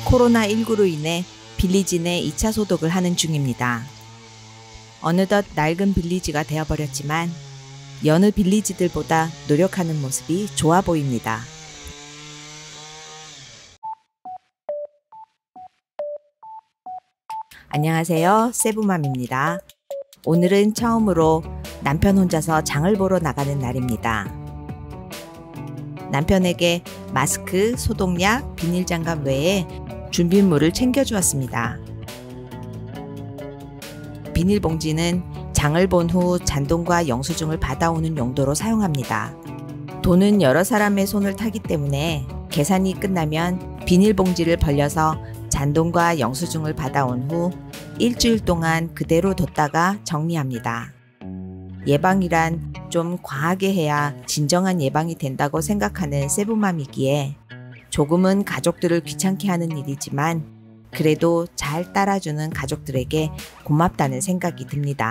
코로나19로 인해 빌리지 내 2차 소독을 하는 중입니다. 어느덧 낡은 빌리지가 되어버렸지만 여느 빌리지들보다 노력하는 모습이 좋아 보입니다. 안녕하세요, 세부맘입니다. 오늘은 처음으로 남편 혼자서 장을 보러 나가는 날입니다. 남편에게 마스크, 소독약, 비닐장갑 외에 준비물을 챙겨주었습니다. 비닐봉지는 장을 본 후 잔돈과 영수증을 받아오는 용도로 사용합니다. 돈은 여러 사람의 손을 타기 때문에 계산이 끝나면 비닐봉지를 벌려서 잔돈과 영수증을 받아온 후 일주일 동안 그대로 뒀다가 정리합니다. 예방이란 좀 과하게 해야 진정한 예방이 된다고 생각하는 세부맘이기에 조금은 가족들을 귀찮게 하는 일이지만 그래도 잘 따라주는 가족들에게 고맙다는 생각이 듭니다.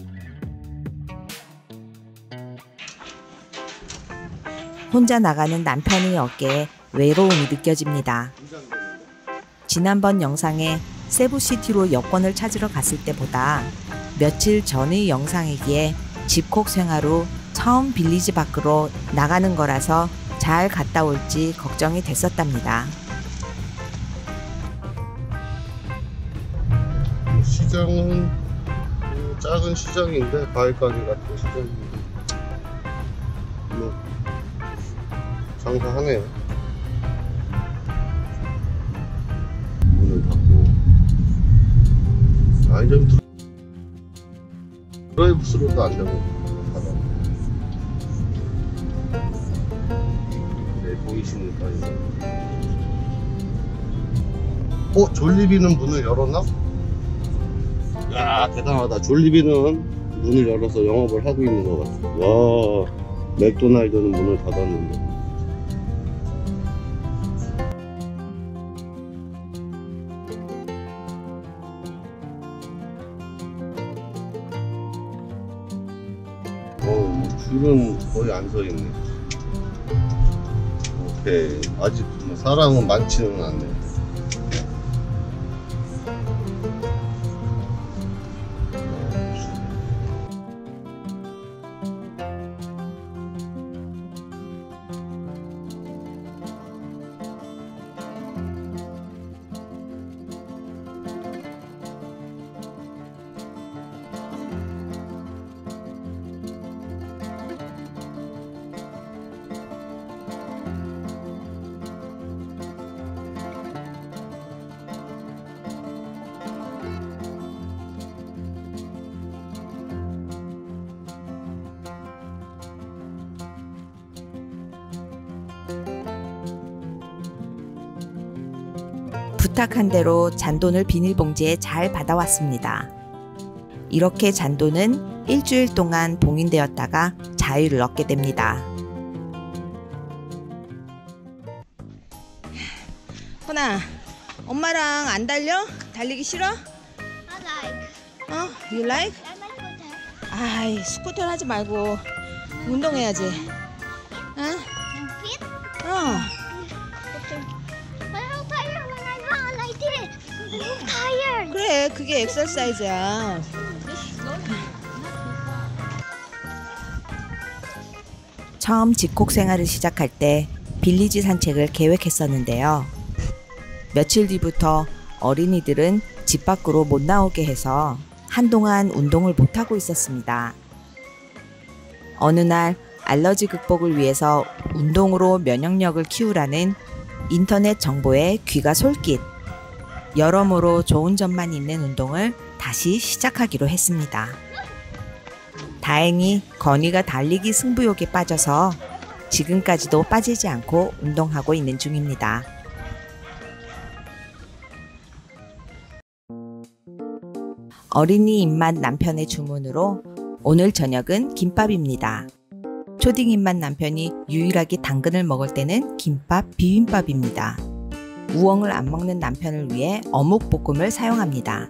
혼자 나가는 남편의 어깨에 외로움이 느껴집니다. 지난번 영상에 세부시티로 여권을 찾으러 갔을 때보다 며칠 전의 영상이기에 집콕 생활 후 처음 빌리지 밖으로 나가는 거라서 잘 갔다 올지 걱정이 됐었답니다. 시장은 작은 시장인데 과일 가게 같은 시장인데 뭐 장사하네요. 문을 닫고 좀 드라이브스루도 안 되고 네, 보이십니까 이거? 졸리비는 문을 열었나? 야, 대단하다. 졸리비는 문을 열어서 영업을 하고 있는 것 같아. 와, 맥도날드는 문을 닫았는데. 줄은 거의 안 서 있네. 오케이. 아직 사람은 많지는 않네. 부탁한 대로 잔돈을 비닐봉지에 잘 받아왔습니다. 이렇게 잔돈은 일주일 동안 봉인되었다가 자유를 얻게 됩니다. 호나, 엄마랑 안 달려? 달리기 싫어? I like. You like? I like scooter. 아이, 스쿠터 하지 말고 운동해야지. And fit? But how tired when I run like this? I'm tired. 그래, 그게 엑서사이즈야. 처음 집콕 생활을 시작할 때 빌리지 산책을 계획했었는데요. 며칠 뒤부터 어린이들은 집 밖으로 못 나오게 해서 한동안 운동을 못하고 있었습니다. 어느 날 알러지 극복을 위해서 운동으로 면역력을 키우라는 인터넷 정보에 귀가 솔깃. 여러모로 좋은 점만 있는 운동을 다시 시작하기로 했습니다. 다행히 건이가 달리기 승부욕에 빠져서 지금까지도 빠지지 않고 운동하고 있는 중입니다. 어린이 입맛 남편의 주문으로 오늘 저녁은 김밥입니다. 초딩 입맛 남편이 유일하게 당근을 먹을 때는 김밥, 비빔밥입니다. 우엉을 안 먹는 남편을 위해 어묵볶음을 사용합니다.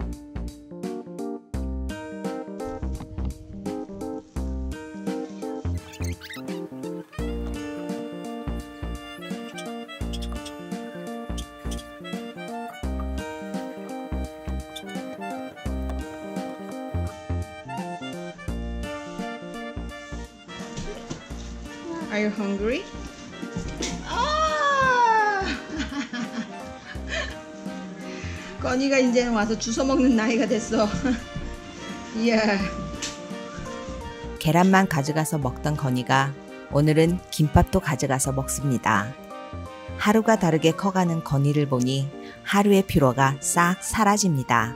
Are you hungry? 아! 건이가 이제는 와서 주워 먹는 나이가 됐어. 이야. 계란만 가져가서 먹던 건이가 오늘은 김밥도 가져가서 먹습니다. 하루가 다르게 커가는 건이를 보니 하루의 피로가 싹 사라집니다.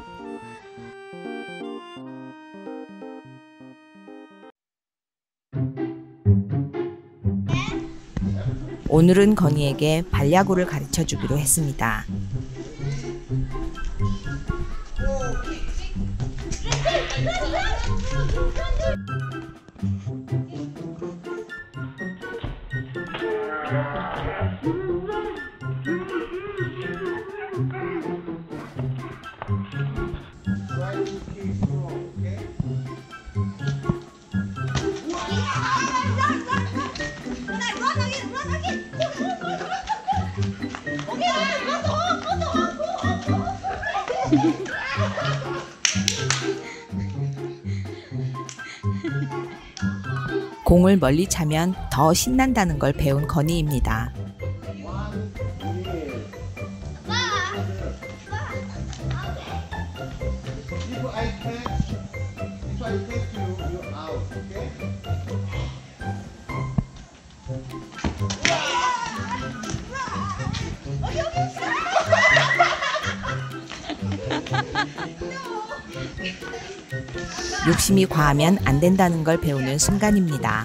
오늘은 건이에게 발야구를 가르쳐 주기로 했습니다. 공을 멀리 차면 더 신난다는 걸 배운 건이입니다. 욕심이 과하면 안 된다는 걸 배우는 순간입니다.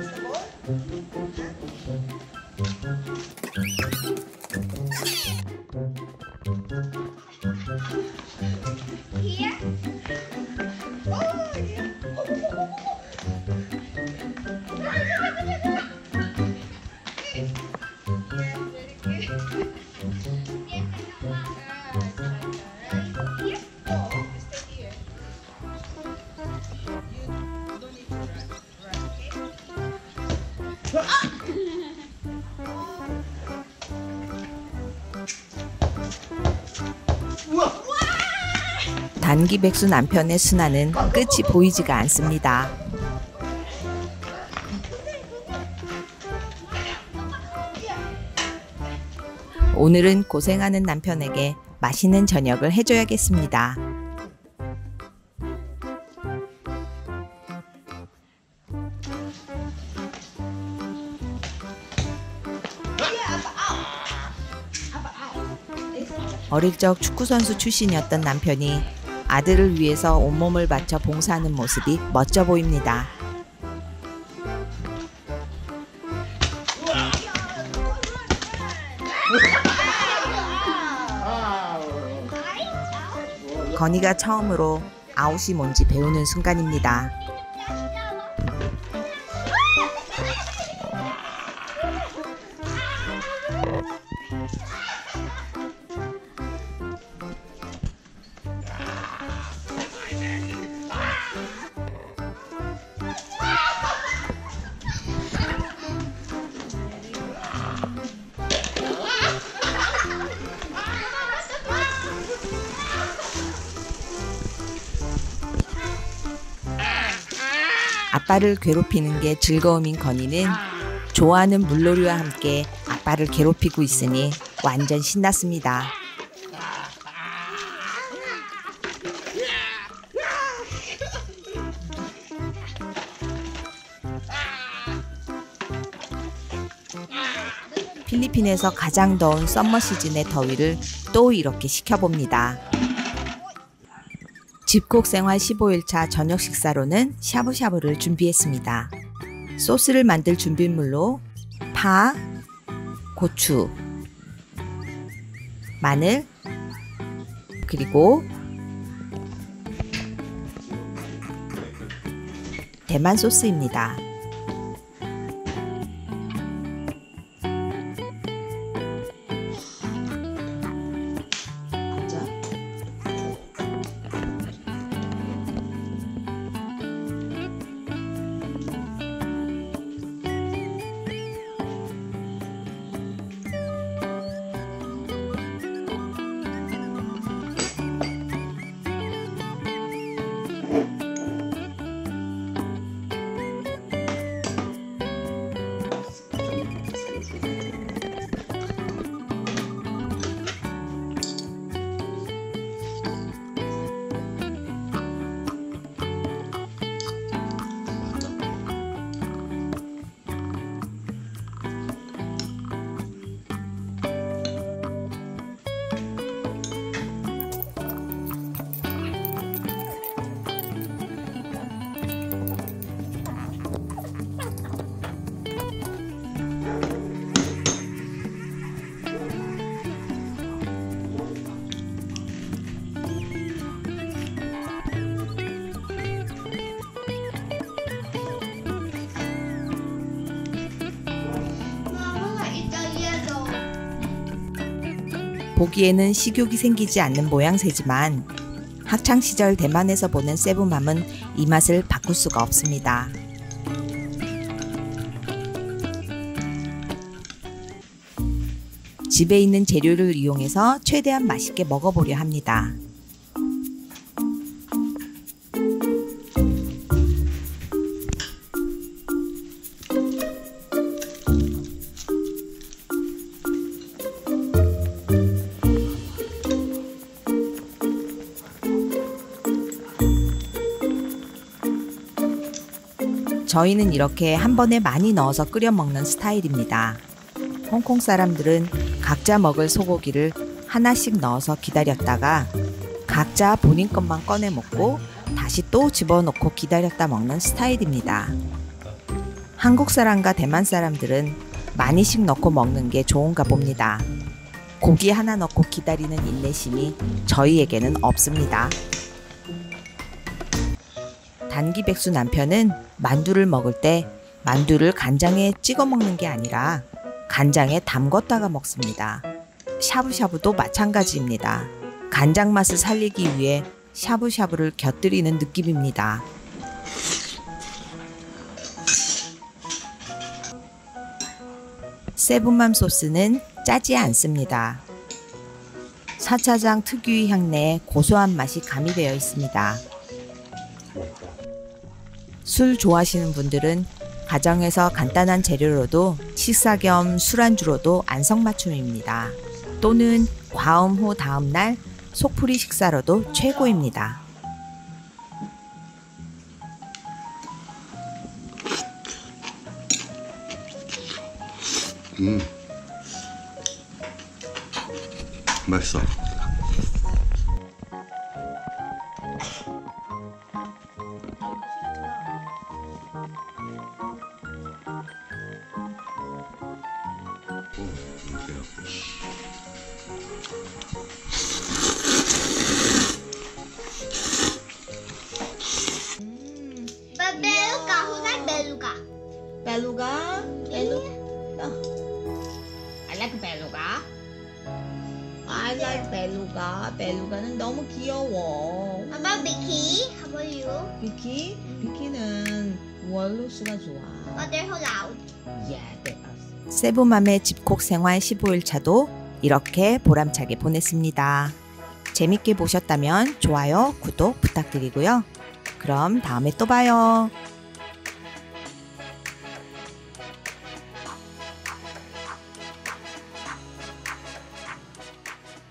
단기백수 남편의 순환은 끝이 보이지가 않습니다. 오늘은 고생하는 남편에게 맛있는 저녁을 해줘야겠습니다. 어릴 적 축구선수 출신이었던 남편이 아들을 위해서 온몸을 바쳐 봉사하는 모습이 멋져 보입니다. 건이가 처음으로 아웃이 뭔지 배우는 순간입니다. 아빠를 괴롭히는 게 즐거움인 건이는 좋아하는 물놀이와 함께 아빠를 괴롭히고 있으니 완전 신났습니다. 필리핀에서 가장 더운 썸머 시즌의 더위를 또 이렇게 식혀봅니다. 집콕 생활 15일차 저녁 식사로는 샤브샤브를 준비했습니다. 소스를 만들 준비물로 파, 고추, 마늘, 그리고 대만 소스입니다. 보기에는 식욕이 생기지 않는 모양새지만 학창시절 대만에서 보는 세부맘은 이 맛을 바꿀 수가 없습니다. 집에 있는 재료를 이용해서 최대한 맛있게 먹어보려 합니다. 저희는 이렇게 한 번에 많이 넣어서 끓여 먹는 스타일입니다. 홍콩 사람들은 각자 먹을 소고기를 하나씩 넣어서 기다렸다가 각자 본인 것만 꺼내 먹고 다시 또 집어넣고 기다렸다 먹는 스타일입니다. 한국 사람과 대만 사람들은 많이씩 넣고 먹는 게 좋은가 봅니다. 고기 하나 넣고 기다리는 인내심이 저희에게는 없습니다. 단기백수 남편은 만두를 먹을 때 만두를 간장에 찍어 먹는 게 아니라 간장에 담궜다가 먹습니다. 샤브샤브도 마찬가지입니다. 간장 맛을 살리기 위해 샤브샤브를 곁들이는 느낌입니다. 세부맘 소스는 짜지 않습니다. 사차장 특유의 향내에 고소한 맛이 가미되어 있습니다. 술 좋아하시는 분들은 가정에서 간단한 재료로도 식사 겸 술안주로도 안성맞춤입니다. 또는 과음 후 다음날 속풀이 식사로도 최고입니다. 맛있어. But beluga, who like beluga? Beluga? Beluga? I like beluga. I like beluga. beluga는 너무 귀여워. How about Vicky? How about you? 비키? 비키는 월로스가 좋아. But they're so loud. Yeah, they are. 세부맘의 집콕 생활 15일차도 이렇게 보람차게 보냈습니다. 재밌게 보셨다면 좋아요, 구독 부탁드리고요. 그럼 다음에 또 봐요.